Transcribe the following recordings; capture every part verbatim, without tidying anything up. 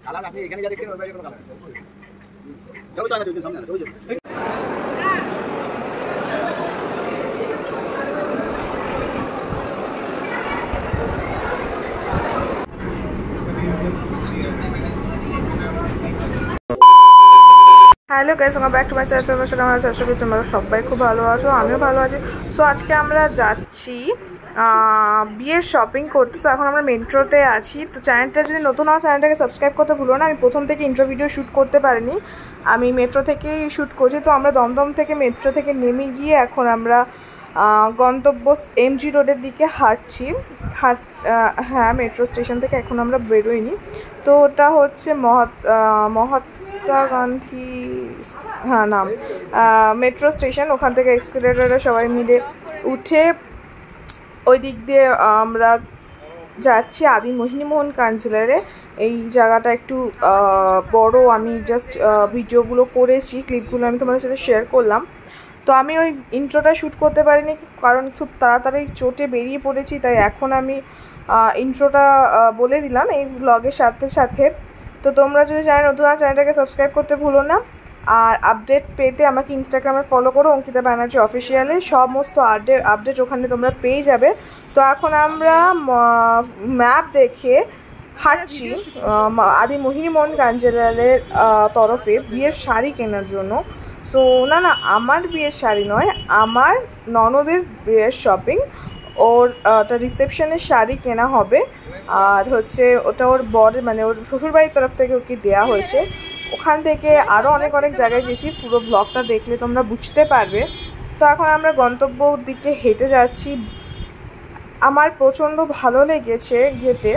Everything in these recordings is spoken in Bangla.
Hello guys, welcome back to my channel. তোমরা সবাই আমার আশা করি তোমরা সবাই খুব ভালো আছো, আমিও ভালো আছি। সো আজকে আমরা যাচ্ছি বিয়ের শপিং করতে। তো এখন আমরা মেট্রোতে আছি। তো চ্যানেলটা যদি নতুন হয় চ্যানেলটাকে সাবস্ক্রাইব করতে ভুলো না। আমি প্রথম থেকে ইন্ট্রো ভিডিও শ্যুট করতে পারিনি, আমি মেট্রো থেকেই শ্যুট করছি। তো আমরা দমদম থেকে মেট্রো থেকে নেমে গিয়ে এখন আমরা গন্তব্য এমজি রোডের দিকে হাঁটছি। হাঁট হ্যাঁ, মেট্রো স্টেশন থেকে এখন আমরা বেরোইনি। তো ওটা হচ্ছে মহাত মহাত্মা গান্ধী হ্যাঁ নাম মেট্রো স্টেশন। ওখান থেকে এক্সকেলেটরে সবাই মিলে উঠে ওই দিক দিয়ে আমরা যাচ্ছি আদি মোহিনীমোহন কাঞ্জিলারে। এই জায়গাটা একটু বড়, আমি জাস্ট ভিডিওগুলো করেছি, ক্লিপগুলো আমি তোমাদের সাথে শেয়ার করলাম। তো আমি ওই ইন্ট্রোটা শ্যুট করতে পারিনি, কারণ খুব তাড়াতাড়ি চোটে বেরিয়ে পড়েছি। তাই এখন আমি ইন্ট্রোটা বলে দিলাম এই ব্লগের সাথে সাথে। তো তোমরা যদি চ্যানেল নতুন হয় চ্যানেলটাকে সাবস্ক্রাইব করতে ভুলো না। আর আপডেট পেতে আমাকে ইনস্টাগ্রামে ফলো করো, অঙ্কিতা ব্যানার্জি অফিসিয়ালে। সমস্ত আপডেট আপডেট ওখানে তোমরা পেয়ে যাবে। তো এখন আমরা ম্যাপ দেখে হাঁটছি আদি মোহিনীমোহন কাঞ্জিলারের তরফে বিয়ের শাড়ি কেনার জন্য। সো না না আমার বিয়ের শাড়ি নয়, আমার ননদের বিয়ের শপিং। ওর ওটা রিসেপশনের শাড়ি কেনা হবে, আর হচ্ছে ওটা ওর বরের মানে ওর শ্বশুরবাড়ির তরফ থেকে ওকে দেওয়া হয়েছে। ওখান থেকে আরও অনেক অনেক জায়গায় গেছি, পুরো ব্লগটা দেখলে তোমরা বুঝতে পারবে। তো এখন আমরা গন্তব্য দিকে হেঁটে যাচ্ছি। আমার প্রচণ্ড ভালো লেগেছে যেতে,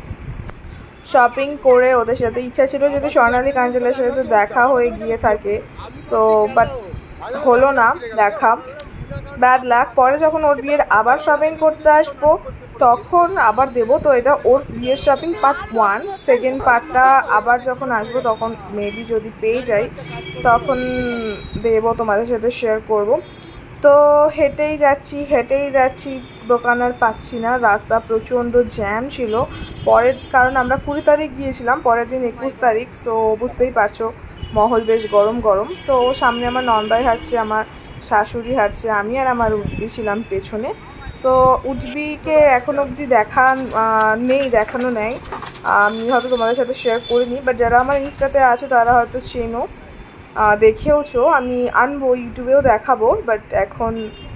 শপিং করে ওদের সাথে। ইচ্ছা ছিল যদি স্বর্ণালী কাঞ্জিলার সাথে তো দেখা হয়ে গিয়ে থাকে, সো বাট হলো না দেখা, ব্যাড লাক। পরে যখন ওর বিয়ের আবার শপিং করতে আসবো তখন আবার দেবো। তো এটা ওর বিয়ের শপিং পার্ট ওয়ান। সেকেন্ড পার্টটা আবার যখন আসবো তখন মেবি যদি পেয়ে যাই তখন দেবো, তোমাদের সাথে শেয়ার করব। তো হেঁটেই যাচ্ছি হেঁটেই যাচ্ছি দোকান আর পাচ্ছি না, রাস্তা প্রচণ্ড জ্যাম ছিল। পরের কারণ আমরা কুড়ি তারিখ গিয়েছিলাম, পরের দিন একুশ তারিখ। সো বুঝতেই পারছো মহল বেশ গরম গরম। সো সামনে আমার নন্দাই হাঁটছে, আমার শাশুড়ি হাঁটছে, আমি আর আমার উজবি ছিলাম পেছনে। সো উজবিকে এখন অবধি দেখা নেই, দেখানো নেই, আমি হয়তো তোমাদের সাথে শেয়ার করিনি। বাট যারা আমার ইনস্টাতে আছে তারা হয়তো চেনো, দেখেওছো। আমি আনবো, ইউটিউবেও দেখাবো, বাট এখন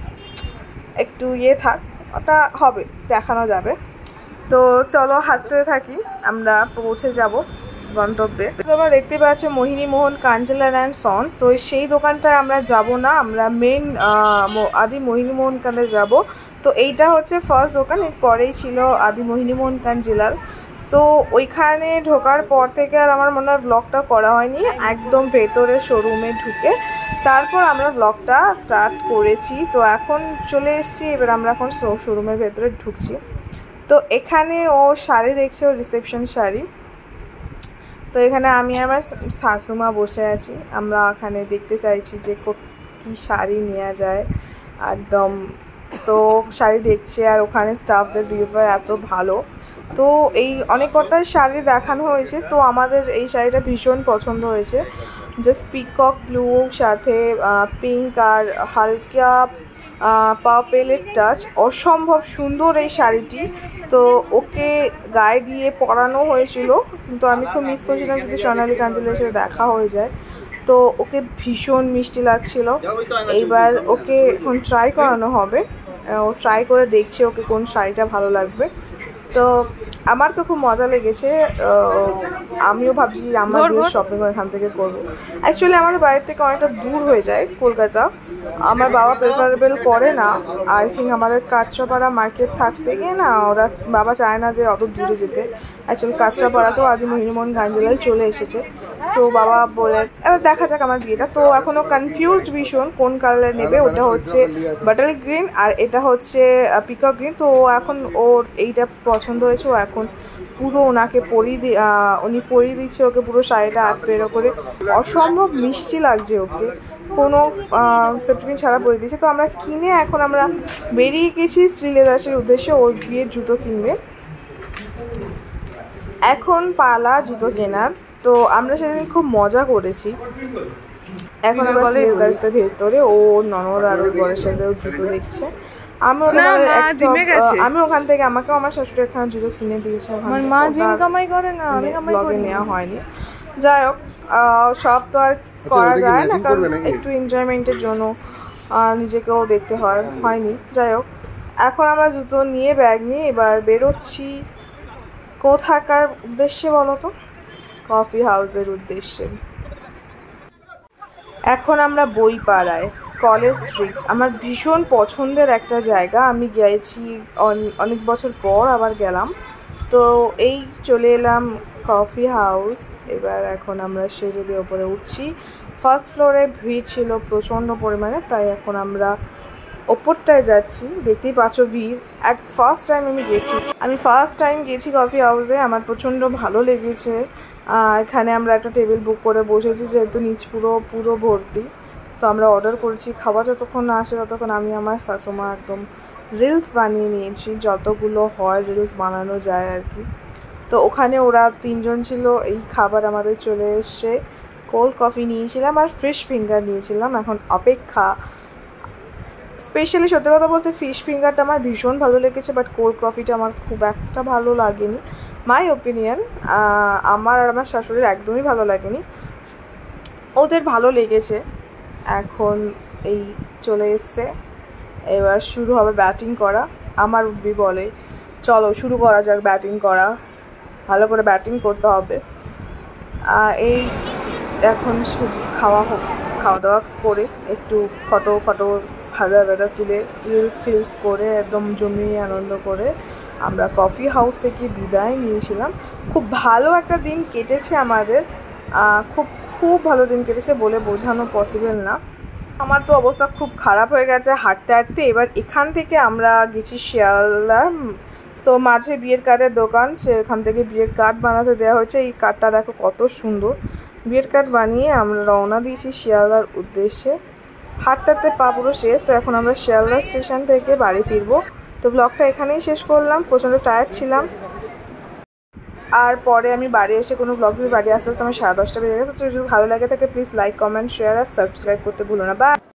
একটু ইয়ে থাক, ওটা হবে, দেখানো যাবে। তো চলো হাঁটতে থাকি, আমরা পৌঁছে যাব গন্তব্যে। তোমরা দেখতে পাচ্ছ মোহিনীমোহন কাঞ্জিলার অ্যান্ড সন্স। তো সেই দোকানটায় আমরা যাব না, আমরা মেন আদি মোহিনীমোহন কাঞ্জিলায় যাব। তো এইটা হচ্ছে ফার্স্ট দোকান, এর পরেই ছিল আদি মোহিনীমোহন কাঞ্জিলার। সো ওইখানে ঢোকার পর থেকে আর আমার মনে হয় ব্লগটা করা হয়নি, একদম ভেতরে শোরুমে ঢুকে তারপর আমরা ব্লগটা স্টার্ট করেছি। তো এখন চলে এসেছি, এবার আমরা এখন শোরুমের ভেতরে ঢুকছি। তো এখানে ও শাড়ি দেখছে, ও রিসেপশন শাড়ি। তো এখানে আমি আমার শাশুমা বসে আছি, আমরা এখানে দেখতে চাইছি যে কী শাড়ি নেওয়া যায় একদম। তো শাড়ি দেখছে, আর ওখানে স্টাফদের বিহেভিয়ার এত ভালো। তো এই অনেক কটা শাড়ি দেখানো হয়েছে, তো আমাদের এই শাড়িটা ভীষণ পছন্দ হয়েছে। জাস্ট পিকক ব্লু সাথে পিঙ্ক আর হালকা পার্পেলের টাচ, অসম্ভব সুন্দর এই শাড়িটি। তো ওকে গায়ে দিয়ে পরানো হয়েছিল, কিন্তু আমি খুব মিস করছিলাম যদি স্বর্ণালী কাঞ্জিলার সাথে দেখা হয়ে যায়। তো ওকে ভীষণ মিষ্টি লাগছিল। এইবার ওকে এখন ট্রাই করানো হবে, ও ট্রাই করে দেখছে ওকে কোন শাড়িটা ভালো লাগবে। তো আমার তো খুব মজা লেগেছে, আমিও ভাবছি আমার বিয়ের শপিং এখান থেকে করবো। অ্যাকচুয়ালি আমাদের বাড়ির থেকে অনেকটা দূর হয়ে যায় কলকাতা, আমার বাবা প্রেফারেবল করে না। আই থিঙ্ক আমাদের কাঁচরাপাড়া মার্কেট থাকতে গিয়ে না ওরা বাবা চায় না যে অত দূরে যেতে। অ্যাকচুয়ালি কাঁচরাপাড়াতেও আদি মোহিনীমোহন কাঞ্জিলায় চলে এসেছে। সো বাবা বলে এবার দেখা যাক আমার বিয়েটা। তো এখনও কনফিউজড ভীষণ কোন কালার নেবে। ওটা হচ্ছে বাটার গ্রিন আর এটা হচ্ছে পিকক গ্রিন। তো এখন ওর এইটা পছন্দ হয়েছে, ও এখন পুরো ওনাকে পরিয়ে দি উনি পরিয়ে দিচ্ছে ওকে পুরো শাড়িটা হাত পেরো করে। অসম্ভব মিষ্টি লাগছে ওকে, কোনো সেফটিপিন ছাড়া পরিয়ে দিয়েছে। তো আমরা কিনে এখন আমরা বেরিয়ে গেছি শ্রীলেদাসের উদ্দেশ্যে, ওর বিয়ের জুতো কিনবে। এখন পালা জুতো কেনার। তো আমরা সেদিন খুব মজা করেছি। এখন আমরা সিলেদার্সের ভেতরে ও ননদ আর ওর বরের সাথে জুতো দেখছে। আমি আমি ওখান থেকে আমাকে আমার শাশুড়ি একখানা জুতো কিনে দিয়েছে। মা জিন কামাই করে না, আমি কামাই করি, নেওয়া হয়নি। যাই হোক, সব তো আর করা যায় না, কারণ একটু এনজয়মেন্টের জন্য নিজেকেও দেখতে হয়, হয়নি। যাই হোক, এখন আমরা জুতো নিয়ে ব্যাগ নিয়ে এবার বেরোচ্ছি। কোথাকার উদ্দেশ্যে বলো তো? কফি হাউসের উদ্দেশ্যে। এখন আমরা বইপাড়ায়, কলেজ স্ট্রিট, আমার ভীষণ পছন্দের একটা জায়গা। আমি গিয়েছি অনেক বছর পর, আবার গেলাম। তো এই চলে এলাম কফি হাউস। এবার এখন আমরা সিঁড়ি দিয়ে ওপরে উঠছি। ফার্স্ট ফ্লোরে ভিড় ছিল প্রচণ্ড পরিমাণে, তাই এখন আমরা ওপরটায় যাচ্ছি। দেখতেই পাচ্ছ ভিড়। এক ফার্স্ট টাইম আমি গেছি আমি ফার্স্ট টাইম গেছি কফি হাউসে। আমার প্রচণ্ড ভালো লেগেছে। এখানে আমরা একটা টেবিল বুক করে বসেছি, যেহেতু নিচ পুরো পুরো ভর্তি। তো আমরা অর্ডার করেছি। খাবার যতক্ষণ না আসে ততক্ষণ আমি আমার শাশুমা একদম রিলস বানিয়ে নিয়েছি, যতগুলো হয় রিলস বানানো যায় আর কি। তো ওখানে ওরা তিনজন ছিল। এই খাবার আমাদের চলে এসছে। কোল্ড কফি নিয়েছিলাম আর ফিশ ফিঙ্গার নিয়েছিলাম। এখন অপেক্ষা। স্পেশালি সত্যি কথা বলতে ফিশ ফিঙ্গারটা আমার ভীষণ ভালো লেগেছে, বাট কোল্ড কফিটা আমার খুব একটা ভালো লাগেনি। মাই ওপিনিয়ন, আমার আর আমার শাশুড়ির একদমই ভালো লাগেনি, ওদের ভালো লেগেছে। এখন এই চলে এসছে, এবার শুরু হবে ব্যাটিং করা। আমার উঠবি বলে চলো শুরু করা যাক ব্যাটিং করা, ভালো করে ব্যাটিং করতে হবে। এই এখন শুধু খাওয়া হোক, খাওয়া দাওয়া করে একটু ফটো ফটো ভাজা ভাজা তুলে রিলস টিলস করে একদম জমিয়ে আনন্দ করে আমরা কফি হাউস থেকে বিদায় নিয়েছিলাম। খুব ভালো একটা দিন কেটেছে আমাদের, খুব খুব ভালো দিন কেটেছে বলে বোঝানো পসিবল না। আমার তো অবস্থা খুব খারাপ হয়ে গেছে হাঁটতে হাঁটতে। এবার এখান থেকে আমরা গেছি শিয়ালদা। তো মাঝে বিয়ের কার্ডের দোকান, সেখান থেকে বিয়ের কার্ড বানাতে দেওয়া হয়েছে। এই কার্ডটা দেখো কত সুন্দর। বিয়ের কার্ড বানিয়ে আমরা রওনা দিয়েছি শিয়ালদার উদ্দেশ্যে। হাঁটতে হাঁটতে পা পুরো শেষ। তো এখন আমরা শিয়ালদা স্টেশন থেকে বাড়ি ফিরবো। তো ব্লগটা এখানেই শেষ করলাম। প্রচণ্ড টায়ার্ড ছিলাম। আর পরে আমি বাড়ি এসে কোনো ব্লগ যদি বাড়ি আসতে আসতে আমার সাড়ে দশটা বেজে গেছে। তো যদি ভালো লাগে থাকে প্লিজ লাইক কমেন্ট শেয়ার আর সাবস্ক্রাইব করতে ভুলো না। বাই।